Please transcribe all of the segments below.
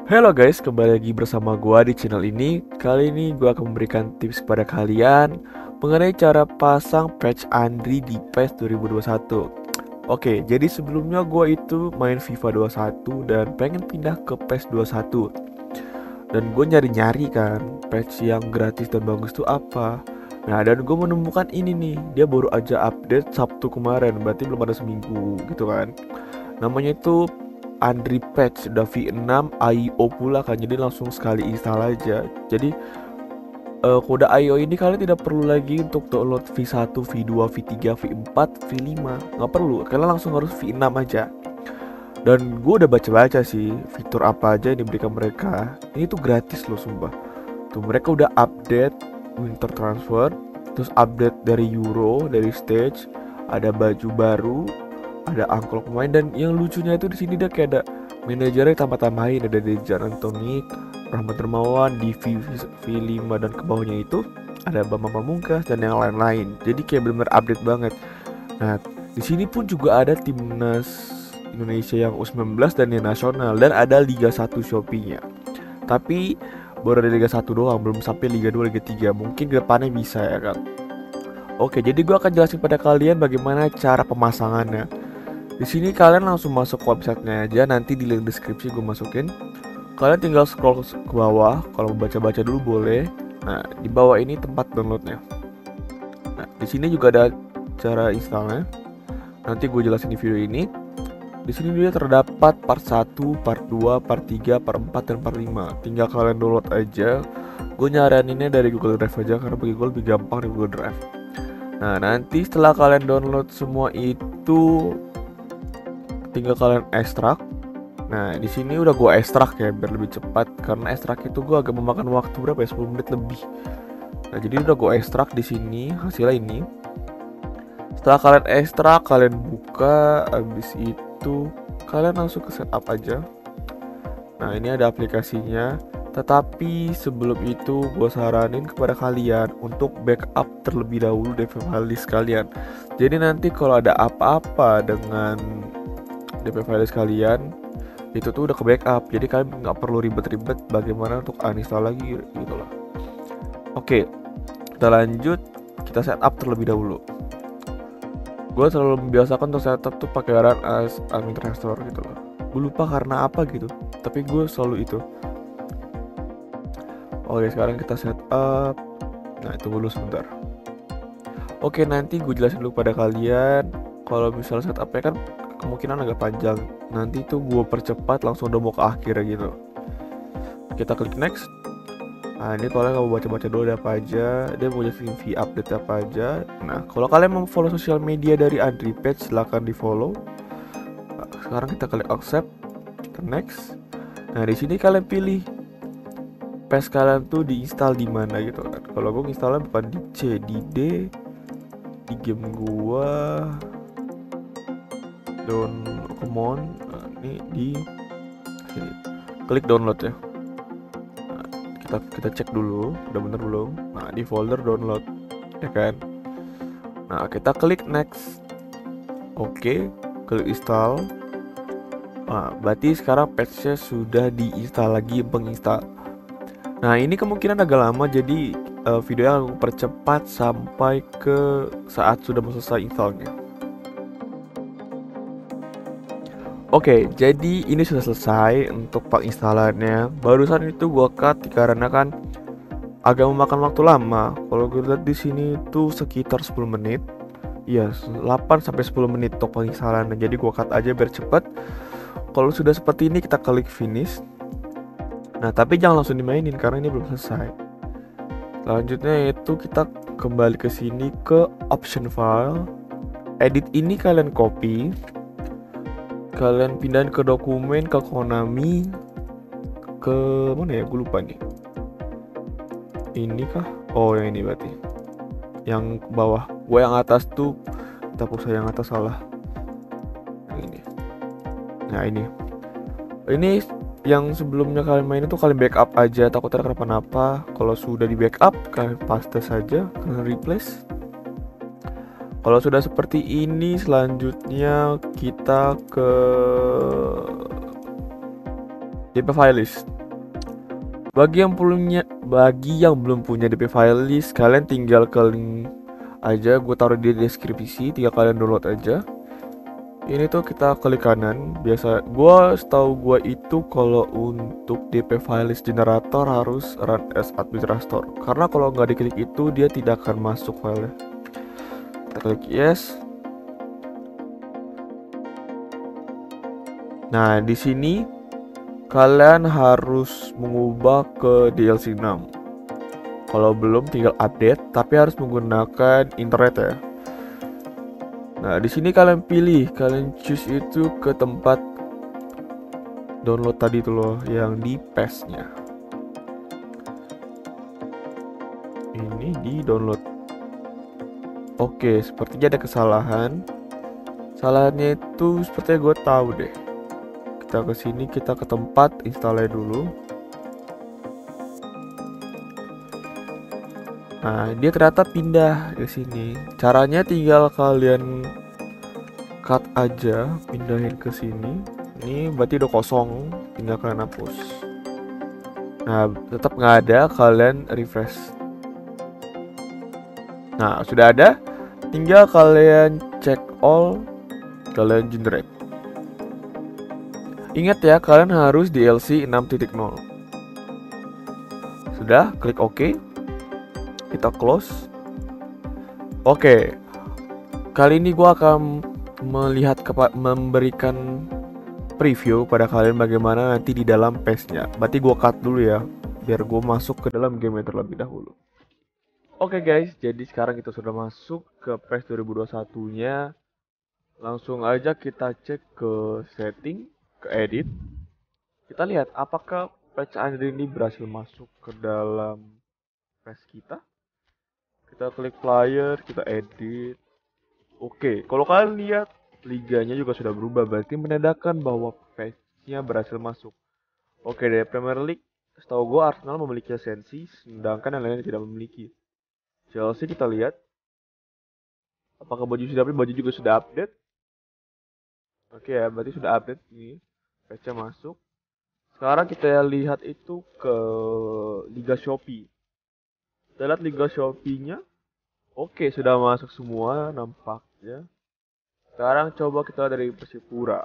Halo guys, kembali lagi bersama gua di channel ini. Kali ini gua akan memberikan tips kepada kalian mengenai cara pasang patch Andri di PES 2021. Oke, jadi sebelumnya gua itu main FIFA 21 dan pengen pindah ke PES 21. Dan gue nyari-nyari kan patch yang gratis dan bagus tuh apa. Nah, dan gue menemukan ini nih. Dia baru aja update Sabtu kemarin, berarti belum ada seminggu gitu kan. Namanya itu Andri Patch, udah V6 IO pula kan, jadi langsung sekali install aja. Jadi kode IO ini kalian tidak perlu lagi untuk download V1, V2, V3, V4, V5, nggak perlu, kalian langsung harus V6 aja. Dan gue udah baca-baca sih fitur apa aja yang diberikan mereka. Ini tuh gratis loh sumpah. Tuh mereka udah update winter transfer, terus update dari Euro, dari stage, ada baju baru, ada angklok pemain, dan yang lucunya itu di sini dia kayak ada manajernya tambah-tambahin, ada Dejan Antonik, Rahmat Dermawan di V5, dan ke bawahnya itu ada Bambang Pamungkas dan yang lain-lain. Jadi kayak benar-benar update banget. Nah, di sini pun juga ada timnas Indonesia yang U19 dan yang nasional, dan ada Liga 1 Shopee-nya. Tapi baru ada Liga 1 doang, belum sampai Liga 2, Liga 3. Mungkin ke depannya bisa ya kan. Oke, jadi gue akan jelasin pada kalian bagaimana cara pemasangannya. Di sini kalian langsung masuk ke websitenya aja, nanti di link deskripsi gue masukin. Kalian tinggal scroll ke bawah, kalau mau baca-baca dulu boleh. Nah, di bawah ini tempat downloadnya. Nah, di sini juga ada cara installnya. Nanti gue jelasin di video ini. Di sini dia terdapat part 1, part 2, part 3, part 4, dan part 5. Tinggal kalian download aja. Gue nyaraninnya dari Google Drive aja karena bagi gue lebih gampang di Google Drive. Nah, nanti setelah kalian download semua itu, tinggal kalian ekstrak. Nah, di sini udah gue ekstrak ya biar lebih cepat, karena ekstrak itu gue agak memakan waktu berapa ya, 10 menit lebih. Nah, jadi udah gue ekstrak di sini hasilnya ini. Setelah kalian ekstrak, kalian buka, habis itu kalian langsung ke setup aja. Nah, ini ada aplikasinya. Tetapi sebelum itu gue saranin kepada kalian untuk backup terlebih dahulu DP file kalian. Jadi nanti kalau ada apa-apa dengan DP file kalian itu tuh udah ke backup, jadi kalian nggak perlu ribet-ribet bagaimana untuk uninstall lagi gitu loh. Oke, kita lanjut, kita setup terlebih dahulu. Gue selalu membiasakan untuk setup tuh pakai run as administrator gitu loh. Gue lupa karena apa gitu, tapi gue selalu itu. Oke, sekarang kita setup. Nah, itu dulu sebentar. Oke, nanti gue jelasin dulu pada kalian. Kalau misalnya setupnya kan kemungkinan agak panjang, nanti tuh gue percepat langsung udah mau ke akhir gitu. Kita klik next. Nah, ini kalian mau baca-baca dulu ada apa aja, dia mau jelasin V update apa aja. Nah, kalau kalian mau follow sosial media dari Andri Patch, silahkan di follow. Nah, sekarang kita klik accept, kita next. Nah, di sini kalian pilih patch kalian tuh diinstal di mana gitu kan. Kalau gue installnya bukan di C, di D, di game gua common. Nah, ini di sini klik download ya. Nah, kita cek dulu udah bener belum. Nah, di folder download ya kan. Nah, kita klik next. Oke, klik install. Nah, berarti sekarang patchnya sudah diinstal lagi, penginstal. Nah, ini kemungkinan agak lama, jadi videonya aku percepat sampai ke saat sudah selesai installnya. Oke, jadi ini sudah selesai untuk installannya. Barusan itu gua cut dikarenakan agak memakan waktu lama. Kalau gue lihat di sini tuh sekitar 10 menit. Iya, 8 sampai 10 menit untuk penginstalannya. Jadi gua cut aja biar cepet. Kalau sudah seperti ini kita klik finish. Nah, tapi jangan langsung dimainin karena ini belum selesai. Selanjutnya itu kita kembali ke sini ke option file. Edit ini kalian copy. Kalian pindahin ke dokumen, ke Konami, ke mana ya, gue lupa nih. Ini kah? Oh, yang ini berarti. Yang ke bawah. Gue yang atas tuh, kita pusat yang atas salah. Yang ini. Nah, ini. Ini yang sebelumnya kalian main itu kalian backup aja, takutnya kenapa-napa. Kalau sudah di backup, kalian paste saja, kalian replace. Kalau sudah seperti ini, selanjutnya kita ke DP file list. Bagi yang belum punya DP file list, kalian tinggal ke link aja, gue taruh di deskripsi, tinggal kalian download aja. Ini tuh kita klik kanan. Setahu gue itu kalau untuk DP file list generator harus run as administrator. Karena kalau nggak diklik itu dia tidak akan masuk filenya. Kita klik yes. Nah, di sini kalian harus mengubah ke DLC 6. Kalau belum tinggal update, tapi harus menggunakan internet ya. Nah, di sini kalian choose itu ke tempat download tadi tuh loh, yang di PES-nya. Ini di download. Oke, sepertinya ada kesalahan. Salahnya itu sepertinya gue tahu deh. Kita ke sini, kita ke tempat installnya dulu. Nah, dia ternyata pindah ke sini. Caranya tinggal kalian cut aja, pindahin ke sini. Ini berarti udah kosong, tinggal kalian hapus. Nah, tetap nggak ada, kalian refresh. Nah, sudah ada, tinggal kalian check all, kalian generate. Ingat ya, kalian harus DLC 6.0. Sudah, klik OK. Kita close. Oke. Kali ini gua akan memberikan preview pada kalian bagaimana nanti di dalam PES-nya. Berarti gua cut dulu ya, biar gua masuk ke dalam game terlebih dahulu. Oke guys, jadi sekarang kita sudah masuk ke PES 2021-nya. Langsung aja kita cek ke setting, ke edit. Kita lihat apakah patch Andri ini berhasil masuk ke dalam PES kita. Kita klik player, kita edit. Oke, kalau kalian lihat liganya juga sudah berubah, berarti menandakan bahwa patch-nya berhasil masuk. Oke deh, Premier League, setahu gue Arsenal memiliki lisensi, sedangkan yang lainnya tidak memiliki. Chelsea kita lihat, apakah baju juga sudah update? Oke ya, berarti sudah update ini, patch-nya masuk. Sekarang kita lihat itu ke Liga Shopee. Kita lihat Liga Shopee-nya. Oke, sudah masuk semua nampaknya. Sekarang coba kita dari Persipura.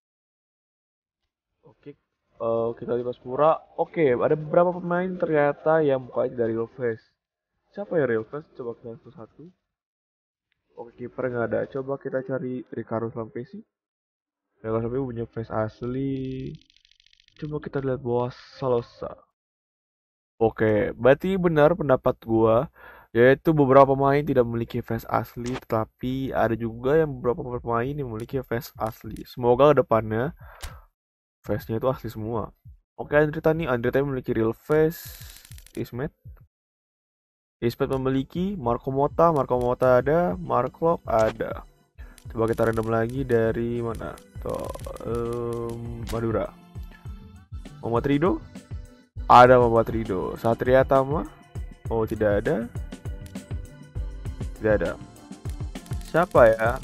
Oke, kita di Persipura. Oke, ada beberapa pemain ternyata yang mukanya dari Real Face. Siapa ya Real Face? Coba kita satu-satu. Oke, kiper nggak ada. Coba kita cari Ricardo Lampesi. Ricardo Lampesi punya face asli. Coba kita lihat bawah Salosa. Oke, berarti benar pendapat gua, yaitu beberapa pemain tidak memiliki face asli, tetapi ada juga yang beberapa pemain yang memiliki face asli. Semoga ke depannya face-nya itu asli semua. Oke, Andri Tani memiliki real face. Ismet memiliki Marco Mota ada, Mark Locke ada. Coba kita random lagi dari mana? Madura. Muhammad Rido ada, Muhammad Rido. Satria Tama, oh tidak ada. Siapa ya?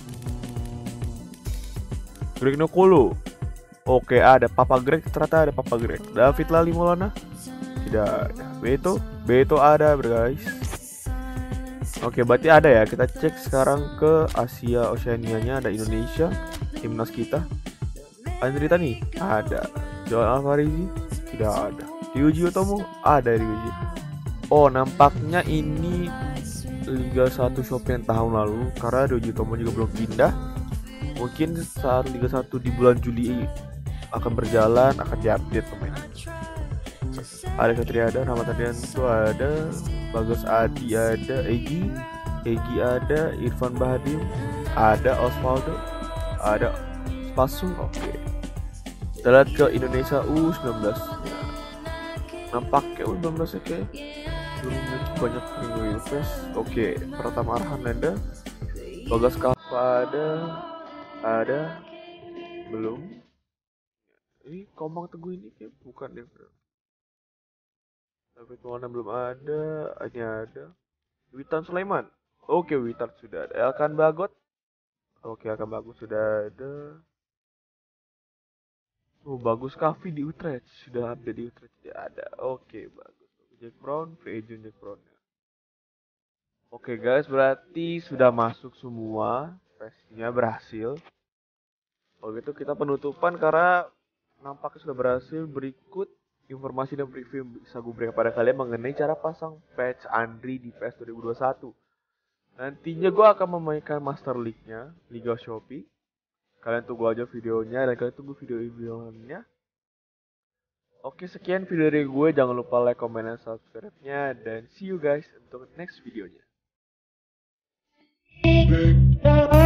Greg Nokolo. Oke, ada Papa Greg, ternyata ada Papa Greg. David Lali Molana tidak ada. Beto ada guys. Oke, berarti ada ya. Kita cek sekarang ke Asia Oceania-nya, ada Indonesia, timnas kita. Andri Tani ada. Johan Alvarezi tidak ada. Ryuji Otomo ada. Ryuji. Oh, nampaknya ini Liga 1 Shopee yang tahun lalu, karena Ryuji Otomo juga belum pindah. Mungkin saat Liga 1 di bulan Juli akan berjalan, akan diupdate pemainnya. Ada Satria ada, Rahmat Ardianto ada, Bagus Adi ada, Egi ada, Irfan Bahadim ada, Osvaldo ada, Spasu. Oke. Kita lihat ke Indonesia U19 ya. Nampaknya U19 ya, kayak belum banyak real face. Oke, Pratama Arhan ada, Bagas Kava ada, belum. Ini Komang Teguh ini kayak bukan deh. David Maulana belum ada, hanya ada Witan Sulaiman. Oke, Witan sudah ada. Elkan Bagot. Oke, Elkan Bagot sudah ada. Oh bagus, Kavi di Utrecht sudah update di Utrecht tidak ada. Oke bagus. Jack Brown, free agent Jack Brown. Oke guys, berarti sudah masuk semua. Tesnya berhasil. Kalau gitu kita penutupan karena nampaknya sudah berhasil. Berikut informasi dan preview yang bisa gue berikan pada kalian mengenai cara pasang patch Andri di PES 2021. Nantinya gue akan memainkan Master League-nya, Liga Shopee. Kalian tunggu aja videonya dan kalian tunggu video-videonya. Oke, sekian video dari gue. Jangan lupa like, comment, dan subscribe-nya. Dan see you guys untuk next videonya.